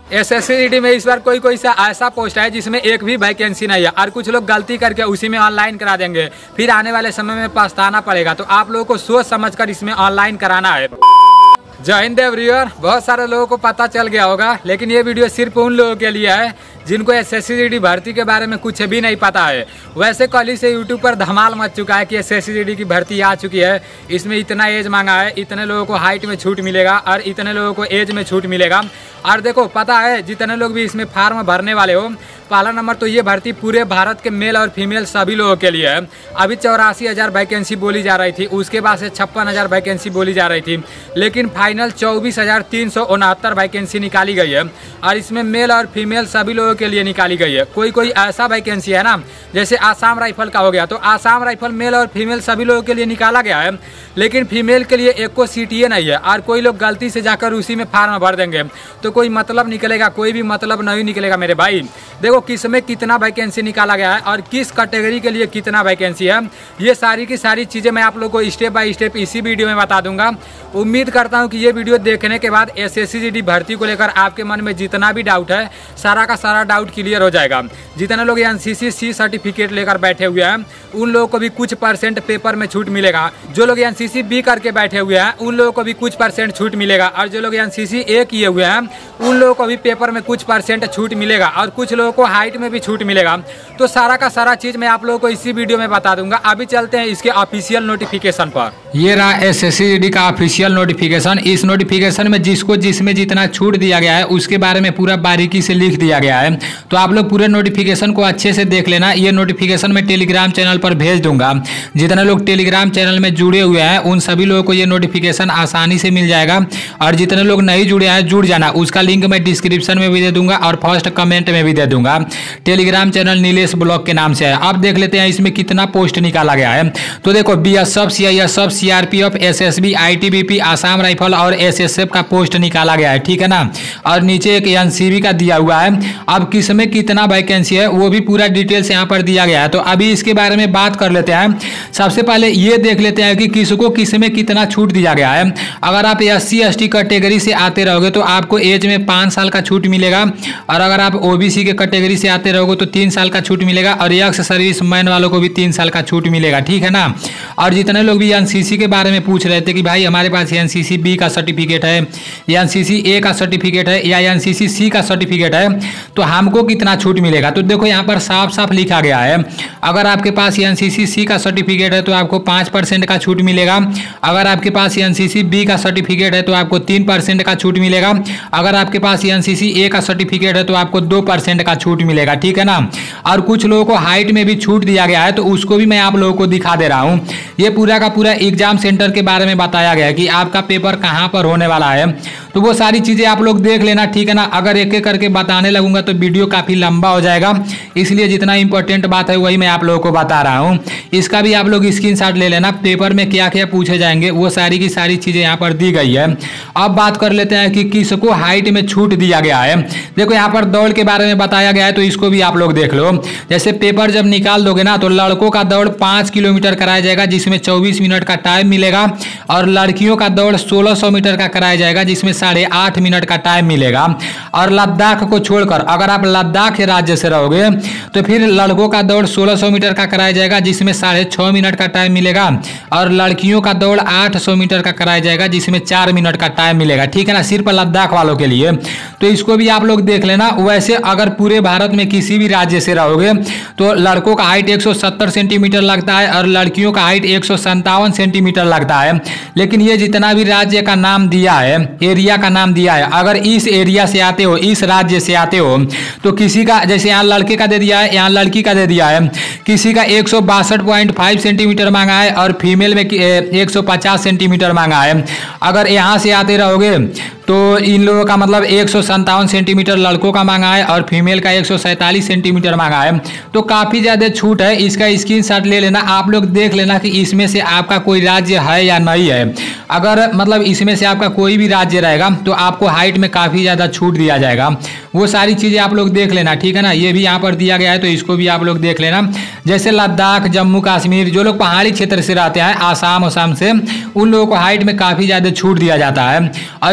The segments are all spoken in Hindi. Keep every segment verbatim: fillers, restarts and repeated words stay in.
एसएससीजीडी में इस बार कोई कोई सा ऐसा पोस्ट है जिसमें एक भी वैकेंसी नहीं है और कुछ लोग गलती करके उसी में ऑनलाइन करा देंगे, फिर आने वाले समय में पछताना पड़ेगा। तो आप लोगों को सोच समझकर इसमें ऑनलाइन कराना है। जय हिंद एवरीवन। बहुत सारे लोगों को पता चल गया होगा, लेकिन ये वीडियो सिर्फ उन लोगों के लिए है जिनको एसएससीजीडी भर्ती के बारे में कुछ भी नहीं पता है। वैसे कल ही से यूट्यूब पर धमाल मच चुका है कि एसएससीजीडी की भर्ती आ चुकी है, इसमें इतना एज मांगा है, इतने लोगों को हाइट में छूट मिलेगा और इतने लोगों को एज में छूट मिलेगा। और देखो पता है, जितने लोग भी इसमें फार्म भरने वाले हो, पहला नंबर तो ये भर्ती पूरे भारत के मेल और फीमेल सभी लोगों के लिए है। अभी चौरासी हज़ार वैकेंसी बोली जा रही थी, उसके बाद से छप्पन हज़ार वैकेंसी बोली जा रही थी, लेकिन फाइनल चौबीस हज़ार तीन सौ उनहत्तर वैकेंसी निकाली गई है और इसमें मेल और फीमेल सभी लोगों के लिए निकाली गई है। कोई कोई ऐसा वैकेंसी है ना, जैसे आसाम राइफल का हो गया, तो आसाम राइफल मेल और फीमेल सभी लोगों के लिए निकाला गया है, लेकिन फीमेल के लिए एक को सीटीए नहीं है और कोई लोग गलती से जाकर उसी में फार्म भर देंगे तो कोई मतलब निकलेगा, कोई भी मतलब नहीं निकलेगा मेरे भाई। देखो किस में कितना वैकेंसी निकाला गया है और किस कैटेगरी के लिए कितना वैकेंसी है, ये सारी की सारी चीज़ें मैं आप लोगों को स्टेप बाय स्टेप इसी वीडियो में बता दूंगा। उम्मीद करता हूं कि ये वीडियो देखने के बाद एसएससीजीडी भर्ती को लेकर आपके मन में जितना भी डाउट है, सारा का सारा डाउट क्लियर हो जाएगा। जितने लोग एनसीसी सी सर्टिफिकेट लेकर बैठे हुए हैं उन लोगों को भी कुछ परसेंट पेपर में छूट मिलेगा। जो लोग एनसीसी बी करके बैठे हुए हैं उन लोगों को भी कुछ परसेंट छूट मिलेगा और जो लोग एनसीसी ए किए हुए हैं उन लोगों को भी पेपर में कुछ परसेंट छूट मिलेगा और कुछ लोगों को हाइट में भी छूट मिलेगा। तो सारा का सारा चीज मैं आप लोगों को इसी वीडियो में बता दूंगा। अभी चलते हैं इसके ऑफिशियल नोटिफिकेशन पर। ये रहा एसएससीजीडी का ऑफिशियल नोटिफिकेशन। इस नोटिफिकेशन में जिसको जिसमें जितना छूट दिया गया है उसके बारे में पूरा बारीकी से लिख दिया गया है, तो आप लोग पूरे नोटिफिकेशन को अच्छे से देख लेना। ये नोटिफिकेशन मैं टेलीग्राम चैनल पर भेज दूंगा। जितने लोग टेलीग्राम चैनल में जुड़े हुए हैं उन सभी लोगों को ये नोटिफिकेशन आसानी से मिल जाएगा और जितने लोग नहीं जुड़े हैं जुड़ जाना। उसका लिंक मैं डिस्क्रिप्शन में भी दे दूंगा और फर्स्ट कमेंट में भी दे दूंगा। टेलीग्राम चैनल नीलेश ब्लॉग के नाम से है। अब देख लेते हैं इसमें कितना पोस्ट निकाला गया है। तो देखो BSF, CISF, CRPF, SSB, ITBP, Assam rifle और एसएसएफ का पोस्ट निकाला गया है, ठीक है ना। और नीचे एक एनसीबी का दिया हुआ है। अब किसमें कितना वैकेंसी है वो भी पूरा डिटेल्स यहाँ पर दिया गया है। तो अभी इसके बारे में बात कर लेते हैं। सबसे पहले ये देख लेते हैं कि किसको किसमें कितना छूट दिया गया है। अगर आप S C S T category से आते रहोगे तो आपको एज में पाँच साल का छूट मिलेगा और अगर आप ओबीसी के कैटेगरी से आते रहोगे तो तीन साल का छूट मिलेगा और एक्स सर्विस मैन वालों को भी तीन साल का छूट मिलेगा, ठीक है ना। और जितने लोग भी एनसीसी के बारे में पूछ रहे थे कि भाई हमारे पास एनसीसी बी का सर्टिफिकेट है या एनसीसी ए का सर्टिफिकेट है या एनसीसी सी का सर्टिफिकेट है तो हमको कितना छूट मिलेगा, तो देखो यहाँ पर साफ साफ लिखा गया है। अगर आपके पास एनसीसी सी का सर्टिफिकेट है तो आपको पाँच परसेंट का छूट मिलेगा। अगर आपके पास एनसीसी बी का सर्टिफिकेट है तो आपको तीन परसेंट का छूट मिलेगा। अगर आपके पास एनसीसी ए का सर्टिफिकेट है तो आपको दो परसेंट का छूट मिलेगा, ठीक है ना। और कुछ लोगों को हाइट में भी छूट दिया गया है, तो उसको भी मैं आप लोगों को दिखा दे रहा हूँ। ये पूरा का पूरा एग्जाम सेंटर के बारे में बताया गया है कि आपका पेपर कहाँ पर होने वाला है, तो वो सारी चीज़ें आप लोग देख लेना, ठीक है ना। अगर एक एक करके बताने लगूंगा तो वीडियो काफ़ी लंबा हो जाएगा, इसलिए जितना इंपॉर्टेंट बात है वही मैं आप लोगों को बता रहा हूँ। इसका भी आप लोग स्क्रीनशॉट ले लेना। पेपर में क्या क्या पूछे जाएंगे वो सारी की सारी चीज़ें यहाँ पर दी गई है। अब बात कर लेते हैं कि किसको हाइट में छूट दिया गया है। देखो यहाँ पर दौड़ के बारे में बताया गया है, तो इसको भी आप लोग देख लो। जैसे पेपर जब निकाल दोगे ना तो लड़कों का दौड़ पाँच किलोमीटर कराया जाएगा जिसमें चौबीस मिनट का टाइम मिलेगा और लड़कियों का दौड़ सोलह सौ मीटर का कराया जाएगा जिसमें साढ़े आठ मिनट का टाइम मिलेगा। और लद्दाख को छोड़कर अगर आप लद्दाख राज्य से रहोगे तो फिर लड़कों का दौड़ सोलह सौ मीटर का कराया जाएगा जिसमें साढ़े छः मिनट का टाइम मिलेगा और लड़कियों का दौड़ आठ सौ मीटर का कराया जाएगा जिसमें चार मिनट का टाइम मिलेगा, ठीक है ना, सिर्फ लद्दाख वालों के लिए। तो इसको भी आप लोग देख लेना। वैसे अगर पूरे भारत में किसी भी राज्य से रहोगे तो लड़कों का हाइट एक सौ सत्तर सेंटीमीटर लगता है और लड़कियों का हाइट एक सौ संतावन सेंटीमीटर लगता है। लेकिन ये जितना भी राज्य का नाम दिया है, एरिया का नाम दिया है, अगर इस एरिया से आते हो, इस राज्य से आते हो तो किसी का, जैसे यहाँ लड़के का दे दिया है, यहाँ लड़की का दे दिया है, किसी का एक सौ बासठ पॉइंट फाइव सेंटीमीटर मांगा है और फीमेल में एक सौ पचास सेंटीमीटर मांगा है। अगर यहाँ से आते रहोगे तो इन लोगों का मतलब एक सौ संतावन सेंटीमीटर लड़कों का मांगा है और फीमेल का एक सौ सैंतालीस सेंटीमीटर मांगा है। तो काफ़ी ज़्यादा छूट है, इसका स्क्रीनशॉट ले लेना। आप लोग देख लेना कि इसमें से आपका कोई राज्य है या नहीं है। अगर मतलब इसमें से आपका कोई भी राज्य रहेगा तो आपको हाइट में काफ़ी ज़्यादा छूट दिया जाएगा। वो सारी चीज़ें आप लोग देख लेना, ठीक है ना। ये भी यहाँ पर दिया गया है तो इसको भी आप लोग देख लेना। जैसे लद्दाख, जम्मू कश्मीर, जो लोग पहाड़ी क्षेत्र से रहते हैं, आसाम आसाम से, उन लोगों को हाइट में काफ़ी ज़्यादा छूट दिया जाता है। और इसमें आपका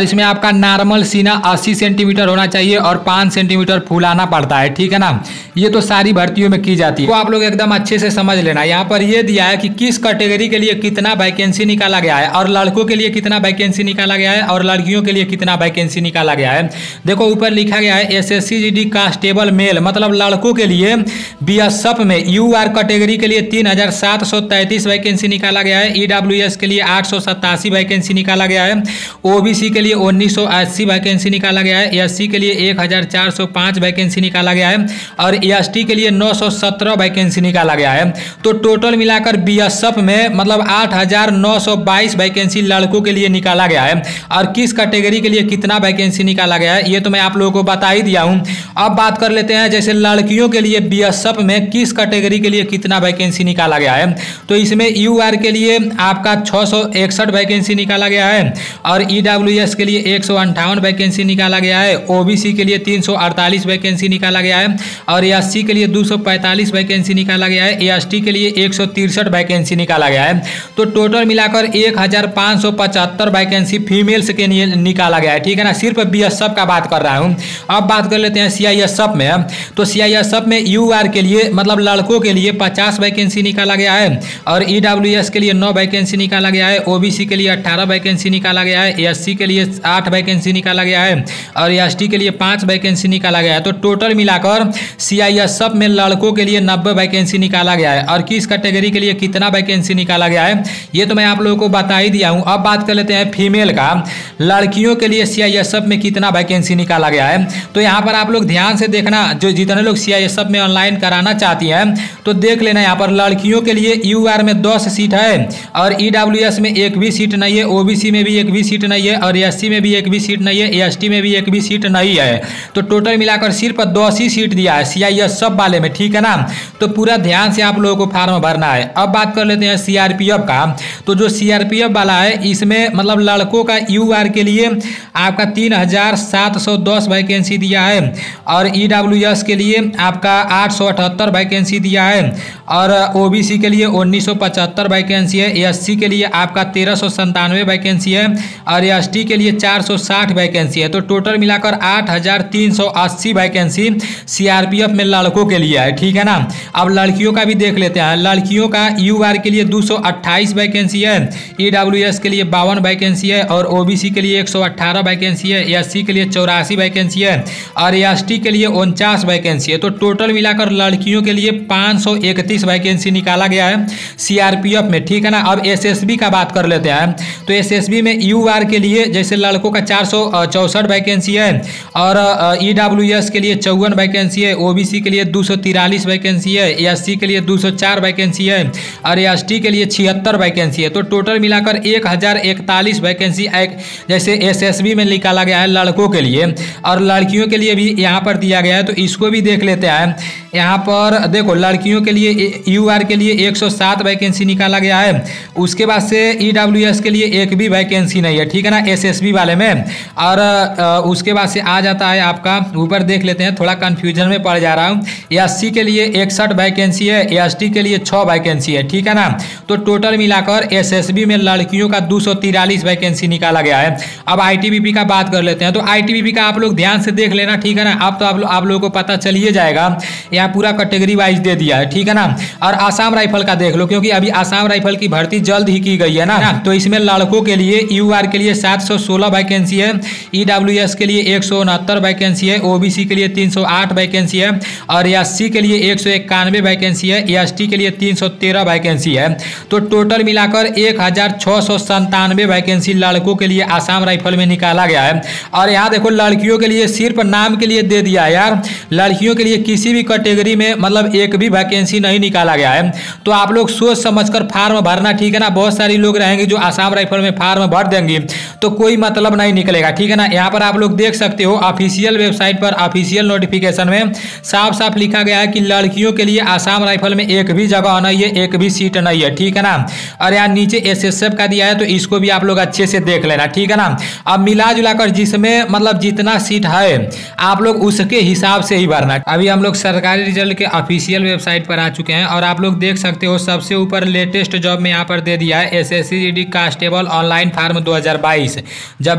आपका नॉर्मल सीना अस्सी सेंटीमीटर होना चाहिए और पाँच सेंटीमीटर फुलाना पड़ता है, ठीक है ना। ये तो सारी भर्तियों में की जाती है, तो आप लोग एकदम अच्छे से समझ लेना। यहाँ पर ये दिया है कि किस कैटेगरी के लिए कितना वैकेंसी निकाला गया है, और लड़कों के लिए कितना वैकेंसी निकाला गया है और लड़कियों के लिए कितना वैकेंसी निकाला गया है। देखो ऊपर लिखा गया है S S C G D constable male, मतलब लड़कों के लिए बी एस एफ में यू आर कैटेगरी के लिए तीन हजार सात सौ तैंतीस वैकेंसी निकाला गया है। ई डब्ल्यू एस के लिए आठ सौ सत्तासी वैकेंसी निकाला गया है। ओ बी सी के लिए उन्नीस सौ अस्सी वैकेंसी निकाला गया है। एस सी के लिए एक हजार चार सौ पाँच वैकेंसी निकाला गया है और एस टी के लिए नौ सौ सत्रह वैकेंसी निकाला गया है। तो टोटल मिलाकर बी एस एफ में मतलब आठ हजार नौ सौ बाईस वैकेंसी लड़कों के लिए निकाला गया है। और किस कैटेगरी के लिए कितना वैकेंसी निकाला गया है ये तो मैं आप लोगों को बता ही दिया हूं। अब बात कर लेते हैं जैसे लड़कियों के लिए बी एस एफ में किस कैटेगरी के लिए कितना वैकेंसी निकाला गया है। तो इसमें यू आर के लिए आपका छः सौ इकसठ वैकेंसी निकाला गया है और ई डब्ल्यू एस के लिए एक सौ अंठावन वैकेंसी निकाला गया है। ओ बी सी के लिए तीन सौ अड़तालीस वैकेंसी निकाला गया है और एस सी के लिए दो सौ पैंतालीस वैकेंसी निकाला गया है। एस टी के लिए एक सौ तिरसठ वैकेंसी निकाला गया है। तो टोटल मिलाकर एक हजार पाँच सौ पचहत्तर वैकेंसी फीमेल्स के लिए निकाला गया है, ठीक है ना। सिर्फ बी एस एफ का बात कर रहा हूँ। अब बात कर लेते हैं सी आई एस एफ में। तो सी आई एस एफ में यू आर के लिए मतलब लड़कों के लिए पचास वैकेंसी निकाला गया है और ई डब्ल्यू एस के लिए नौ वैकेंसी निकाला गया है। ओ बी सी के लिए अट्ठारह वैकेंसी निकाला गया है। एस सी के लिए आठ वैकेंसी निकाला गया है और एस टी के लिए पाँच वैकेंसी निकाला गया है। तो टोटल मिलाकर सी आई एस एफ में लड़कों के लिए नब्बे वैकेंसी निकाला गया है और किस कैटेगरी के लिए कितना वैकेंसी निकाला गया है ये तो मैं आप लोगों को बता ही दिया हूँ। अब बात कर लेते हैं फीमेल का। लड़कियों के लिए सी आई एस एफ में कितना वैकेंसी निकाला गया है। तो यहाँ पर आप लोग ध्यान से देखना, जो जितने लोग सी आई एस एफ में ऑनलाइन कराना चाहती हैं तो देख लेना। यहाँ पर लड़कियों के लिए यू आर में दस सीट है और ई डब्ल्यू एस में एक भी सीट नहीं है। ओ बी सी में भी एक भी सीट नहीं है और एस सी में भी एक भी सीट नहीं है। एस टी में भी एक भी सीट नहीं है। तो टोटल मिलाकर सिर्फ दस ही सीट दिया है सी आई एस एफ वाले में, ठीक है ना। तो पूरा ध्यान से आप लोगों को फॉर्म भरना है। अब बात कर लेते हैं सी आर पी एफ का। तो जो सी आर पी एफ वाला है इसमें मतलब लड़कों का यू आर के लिए आपका तीन हजार सात सौ दस वैकेंसी दिया है और ई डब्ल्यू एस के लिए आपका आठ सौ अठहत्तर वैकेंसी दिया है और ओ बी सी के लिए उन्नीस सौ पचहत्तर वैकेंसी है। एस सी के लिए आपका तेरह सौ संतानवे वैकेंसी है और एस टी के लिए चार सौ साठ वैकेंसी है। तो टोटल मिलाकर आठ हजार तीन सौ अस्सी vacancy C R P F में लड़कों के लिए है, ठीक है ना। अब लड़कियों का भी देख लेते हैं। लड़कियों का यू आर के लिए दो सौ अट्ठाईस वैकेंसी है, ई डब्ल्यू एस के लिए बावन वैकेंसी है और ओ बी सी के लिए एक सौ अट्ठारह वैकेंसी है। एस सी के लिए चौरासी वैकेंसी है और एस टी के लिए उनचास वैकेंसी है। तो टोटल मिलाकर लड़कियों के लिए पाँच सौ इकतीस वैकेंसी निकाला गया है सी आर पी एफ में, ठीक है ना। अब एस एस बी का बात कर लेते हैं। तो एस एस बी में यू आर के लिए जैसे लड़कों का चार सौ चौसठ वैकेंसी है और ई डब्ल्यू एस के लिए चौवन वैकेंसी है। ओ बी सी के लिए दो सौ तिरालीस वैकेंसी है। एस सी के लिए दो सौ चार वैकेंसी है और एस टी के लिए छिहत्तर वैकेंसी है। तो टोटल मिलाकर एक हजार इकतालीस वैकेंसी एक जैसे एस एस बी में निकाला गया है लड़कों के लिए और लड़कियों के लिए भी यहाँ पर दिया गया है। तो इसको भी देख लेते हैं। यहाँ पर देखो लड़कियों के लिए यू आर के लिए एक सौ सात वैकेंसी निकाला गया है। उसके बाद से ई डब्ल्यू एस के लिए एक भी वैकेंसी नहीं है, ठीक है ना, एस एस बी वाले में। और उसके बाद से आ जाता है आपका ऊपर देख लेते हैं, थोड़ा कन्फ्यूजन में पड़ जा रहा हूँ। एस सी के लिए इकसठ वैकेंसी है, एस टी के लिए छः वैकेंसी है, ठीक है ना। तो टोटल मिलाकर एस एस बी में लड़कियों का दो सौ तिरालीस वैकेंसी निकाला गया है। अब आई टी बी पी का बात कर लेते हैं। तो आई टी बी पी का आप लोग ध्यान से देख लेना, ठीक है ना। अब तो आप, आप लोगों को पता चल ही जाएगा, यहाँ पूरा कैटेगरी वाइज दे दिया है, ठीक है ना। और आसाम राइफल का देख लो क्योंकि अभी आसाम राइफल की भर्ती जल्द ही की गई है ना। तो इसमें लड़कों के लिए यू आर के लिए सात सौ सोलह वैकेंसी है, ई डब्ल्यू एस के लिए एक सौ उनहत्तर वैकेंसी है, ओ बी सी के लिए तीन सौ आठ वैकेंसी है और एस सी के लिए एक सौ इक्यानवे वैकेंसी है, एस टी के लिए तीन सौ तेरह वैकेंसी है। तो टोटल मिलाकर एक हजार छः सौ संतानवे वैकेंसी लड़कों के लिए आसाम राइफल में निकाला गया है। और यहाँ देखो लड़कियों के लिए सिर्फ नाम के लिए दे दिया है यार, लड़कियों के लिए किसी भी कैटेगरी में मतलब एक भी वैकेंसी नहीं निकाला गया है। तो आप लोग सोच समझकर फार्म भरना, ठीक है ना। बहुत सारी लोग रहेंगे जो आसाम राइफल में फार्म भर देंगे तो कोई मतलब नहीं निकलेगा, ठीक है ना। यहाँ पर आप लोग देख सकते हो ऑफिशियल वेबसाइट पर ऑफिशियल नोटिफिकेशन में साफ साफ लिखा गया है कि लड़कियों के लिए आसाम राइफल में एक भी जगह नहीं है, एक भी सीट नहीं है, ठीक है ना। और यहाँ नीचे एस एस एफ का दिया है तो इसको भी आप लोग अच्छे से देख लेना, ठीक है ना। अब मिला जुलाकर जिसमें मतलब जितना सीट है आप लोग उसके हिसाब से ही भरना। अभी हम लोग सरकारी रिजल्ट के ऑफिशियल वेबसाइट पर आ चुके हैं और आप लोग देख सकते हो सबसे ऊपर लेटेस्ट जॉब में यहाँ पर दे दिया है S S C G D constable online form दो हज़ार बाईस। जब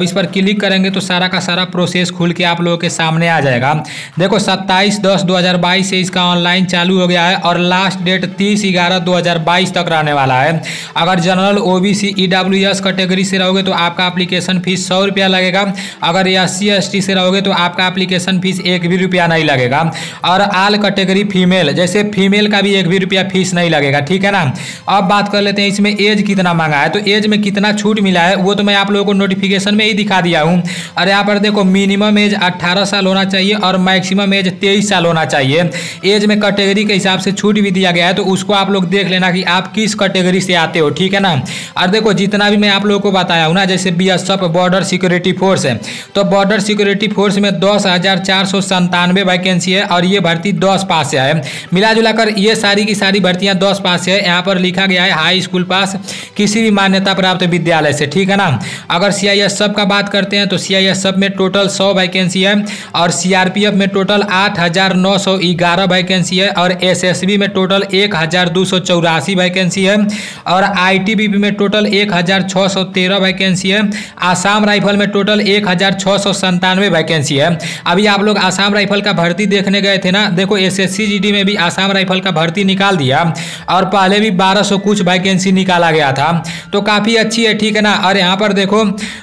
इस पर क्लिक करेंगे तो सारा का सारा प्रोसेस खुल के आप लोगों के सामने आ जाएगा। देखो सत्ताईस दस दो हज़ार बाईस से इसका ऑनलाइन चालू हो गया है और लास्ट डेट तीस ग्यारह दो हज़ार बाईस तक रहने वाला है। अगर जनरल ओबीसी ईडब्ल्यूएस कैटेगरी से रहोगे तो आपका एप्लीकेशन फीस सौ रुपया लगेगा। अगर एस सी एस टी से रहोगे तो आपका एप्लीकेशन फीस एक भी रुपया नहीं लगेगा। और आल कैटेगरी फीमेल, जैसे फीमेल का भी एक भी रुपया फीस नहीं लगेगा, ठीक है ना। अब बात कर लेते हैं इसमें एज कितना मांगा है। तो एज में कितना छूट मिला है वो तो मैं आप लोगों को नोटिफिकेशन में ही दिखा दिया हूँ। और यहाँ पर देखो मिनिमम एज अट्ठारह साल होना चाहिए और मैक्सिमम एज तेईस साल होना चाहिए। एज में कैटेगरी के हिसाब से छूट भी दिया गया है, तो उसको आप लोग देख लेना कि आप किस कैटेगरी से आते हो, ठीक है ना। और देखो जितना भी मैं आप लोगों को बताया हूँ ना, जैसे बीएसएफ बॉर्डर सिक्योरिटी फोर्स है, तो बॉर्डर सिक्योरिटी फोर्स में दस हजार चार सौ संतानवे वैकेंसी है और ये भर्ती दस पास से है। मिला जुलाकर ये सारी की सारी भर्तियां दस पास से है। यहाँ पर लिखा गया है हाई स्कूल पास किसी भी मान्यता प्राप्त विद्यालय से, ठीक है ना। अगर सीआईएसएफ का बात करते हैं तो सीआईएसएफ में टोटल सौ वैकेंसी है और सीआरपीएफ में टोटल आठ हजार नौ सौ ग्यारह वैकेंसी है और एसएसबी में टोटल एक हजार दो सौ चौरासी वैकेंसी है और आईटीबीपी में टोटल एक हजार छः सौ तेरह वैकेंसी है। आसाम राइफल में टोटल एक हजार छः सौ संतानवे वैकेंसी है। अभी आप लोग आसाम राइफल का भर्ती देखने गए थे ना, देखो एसएससी जीडी में भी आसाम राइफल का भर्ती निकाल दिया और पहले भी बारह सौ कुछ वैकेंसी निकाला गया था, तो काफ़ी अच्छी है, ठीक है ना। और यहाँ पर देखो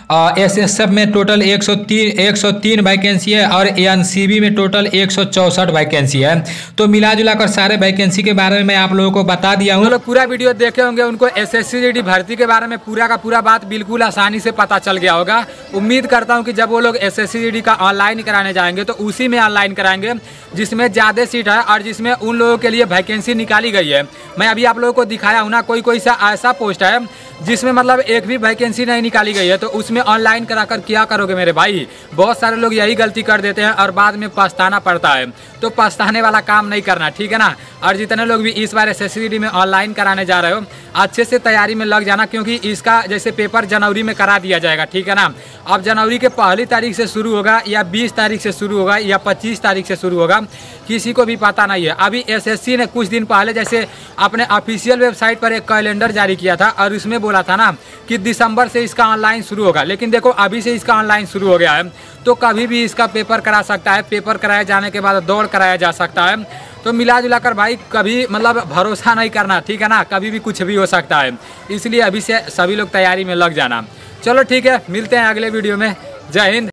एसएसएफ में टोटल एक सौ तीन एक सौ तीन वैकेंसी है और एएनसीबी में टोटल एक सौ चौसठ वैकेंसी है। तो मिला जुलाकर सारे वैकेंसी के बारे में मैं आप लोगों को बता दिया हूँ। लोग पूरा वीडियो देखे होंगे, उनको एसएससी जीडी भर्ती के बारे में पूरा का पूरा बात बिल्कुल आसानी से पता चल गया होगा। उम्मीद करता हूँ कि जब वो लोग एसएससी जीडी का ऑनलाइन कराने जाएंगे तो उसी में ऑनलाइन कराएंगे जिसमें ज़्यादा सीट है और जिसमें उन लोगों के लिए वैकेंसी निकाली गई है। मैं अभी आप लोगों को दिखाया हूँ ना, कोई कोई सा ऐसा पोस्ट है जिसमें मतलब एक भी वैकेंसी नहीं निकाली गई है, तो उसमें ऑनलाइन कराकर क्या करोगे मेरे भाई। बहुत सारे लोग यही गलती कर देते हैं और बाद में पछताना पड़ता है, तो पछताने वाला काम नहीं करना, ठीक है ना। और जितने लोग भी इस बार एसएससी जीडी में ऑनलाइन कराने जा रहे हो अच्छे से तैयारी में लग जाना, क्योंकि इसका जैसे पेपर जनवरी में करा दिया जाएगा, ठीक है ना। अब जनवरी के पहली तारीख से शुरू होगा या बीस तारीख से शुरू होगा या पच्चीस तारीख से शुरू होगा, किसी को भी पता नहीं है। अभी एसएससी ने कुछ दिन पहले जैसे अपने ऑफिशियल वेबसाइट पर एक कैलेंडर जारी किया था और उसमें बोला था ना कि दिसंबर से इसका ऑनलाइन शुरू होगा, लेकिन देखो अभी से इसका ऑनलाइन शुरू हो गया है, तो कभी भी इसका पेपर करा सकता है। पेपर कराए जाने के बाद दौड़ कराया जा सकता है। तो मिला जुलाकर भाई कभी मतलब भरोसा नहीं करना, ठीक है ना, कभी भी कुछ भी हो सकता है, इसलिए अभी से सभी लोग तैयारी में लग जाना। चलो ठीक है, मिलते हैं अगले वीडियो में। जय हिंद।